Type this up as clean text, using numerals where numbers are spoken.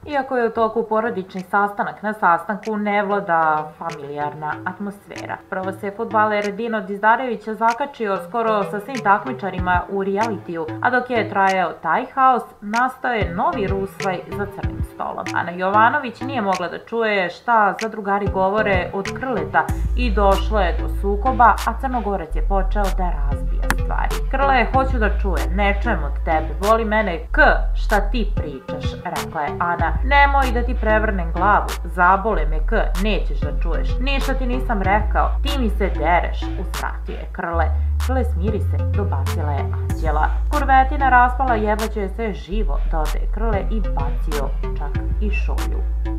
Iako je u toku porodični sastanak, na sastanku ne vlada familijarna atmosfera. Prvo se fudbaler Dino Dizdarević zakačio skoro sa svim takmičarima u realitiju, a dok je trajao taj haos, nastao je novi rusvaj za crnim stolom. Ana Jovanović nije mogla da čuje šta zadrugari govore od Krleta i došlo je do sukoba, a Crnogorac je počeo da razbija stvari. Krle, hoću da čuje, ne čujem od tebe, boli mene šta ti pričaš, rekla je Ana. Nemoj da ti prevrnem glavu, zabole me nećeš da čuješ. Ništa ti nisam rekao, ti mi se dereš, uzvratio je Krle. Krle, smiri se, dobacila je Anđela. Kurvetina raspala, jebaće je sve živo, dodaje Krle i bacio čak i šolju.